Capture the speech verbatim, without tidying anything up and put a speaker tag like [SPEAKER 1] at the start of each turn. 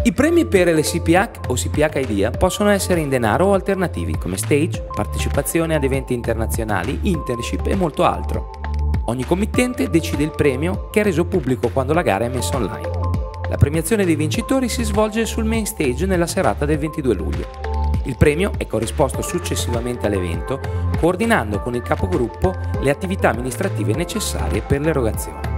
[SPEAKER 1] I premi per l'S P H o C P H Idea possono essere in denaro o alternativi come stage, partecipazione ad eventi internazionali, internship e molto altro. Ogni committente decide il premio, che è reso pubblico quando la gara è messa online. La premiazione dei vincitori si svolge sul main stage nella serata del ventidue luglio. Il premio è corrisposto successivamente all'evento, coordinando con il capogruppo le attività amministrative necessarie per l'erogazione.